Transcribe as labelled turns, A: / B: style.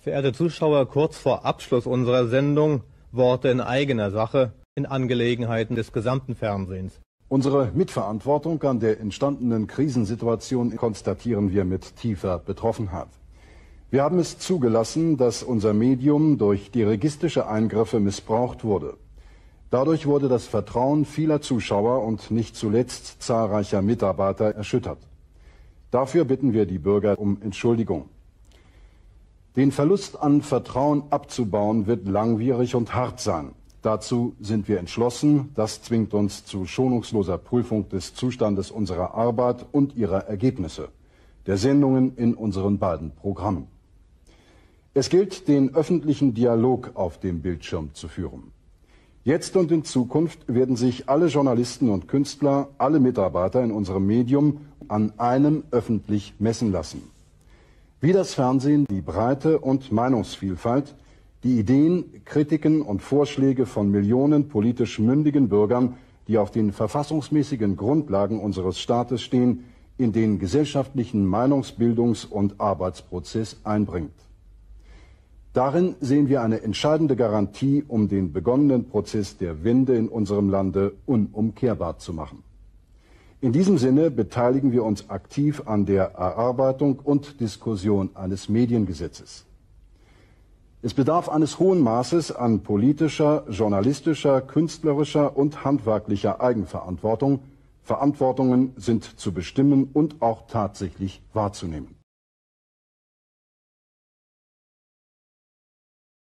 A: Verehrte Zuschauer, kurz vor Abschluss unserer Sendung Worte in eigener Sache in Angelegenheiten des gesamten Fernsehens.
B: Unsere Mitverantwortung an der entstandenen Krisensituation konstatieren wir mit tiefer Betroffenheit. Wir haben es zugelassen, dass unser Medium durch dirigistische Eingriffe missbraucht wurde. Dadurch wurde das Vertrauen vieler Zuschauer und nicht zuletzt zahlreicher Mitarbeiter erschüttert. Dafür bitten wir die Bürger um Entschuldigung. Den Verlust an Vertrauen abzubauen wird langwierig und hart sein. Dazu sind wir entschlossen. Das zwingt uns zu schonungsloser Prüfung des Zustandes unserer Arbeit und ihrer Ergebnisse, der Sendungen in unseren beiden Programmen. Es gilt, den öffentlichen Dialog auf dem Bildschirm zu führen. Jetzt und in Zukunft werden sich alle Journalisten und Künstler, alle Mitarbeiter in unserem Medium an einem öffentlich messen lassen. Wie das Fernsehen die Breite und Meinungsvielfalt, die Ideen, Kritiken und Vorschläge von Millionen politisch mündigen Bürgern, die auf den verfassungsmäßigen Grundlagen unseres Staates stehen, in den gesellschaftlichen Meinungsbildungs- und Arbeitsprozess einbringt. Darin sehen wir eine entscheidende Garantie, um den begonnenen Prozess der Wende in unserem Lande unumkehrbar zu machen. In diesem Sinne beteiligen wir uns aktiv an der Erarbeitung und Diskussion eines Mediengesetzes. Es bedarf eines hohen Maßes an politischer, journalistischer, künstlerischer und handwerklicher Eigenverantwortung. Verantwortungen sind zu bestimmen und auch tatsächlich wahrzunehmen.